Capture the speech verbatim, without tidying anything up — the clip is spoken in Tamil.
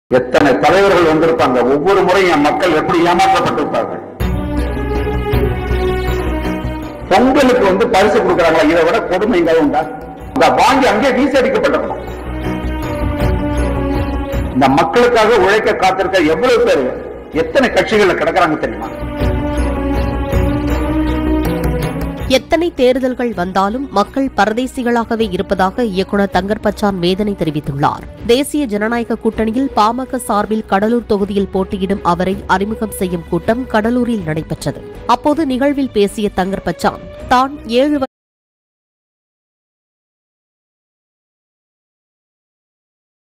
எத்தனை தலைவர்கள் வந்திருப்பாங்க. ஒவ்வொரு முறையும் என் மக்கள் எப்படி ஏமாற்றப்பட்டிருப்பார்கள். பொங்கலுக்கு வந்து பரிசு கொடுக்கிறாங்களா, இதை விட கொடுமை எங்க உண்டா? வாங்கி அங்கே வீசடிக்கப்பட்டிருக்கணும். இந்த மக்களுக்காக உழைக்க காத்திருக்க எவ்வளவு பேர், எத்தனை கட்சிகள் கிடக்கிறாங்க தெரியுமா? எத்தனை தேர்தல்கள் வந்தாலும் மக்கள் பரதேசிகளாகவே இருப்பதாக இயக்குநர் தங்கர் பச்சான் வேதனை தெரிவித்துள்ளார். தேசிய ஜனநாயக கூட்டணியில் பாமக சார்பில் கடலூர் தொகுதியில் போட்டியிடும் அவரை அறிமுகம் செய்யும் கூட்டம் கடலூரில் நடைபெற்றது. அப்போது நிகழ்வில் பேசிய தங்கர் பச்சான், தான் ஏழு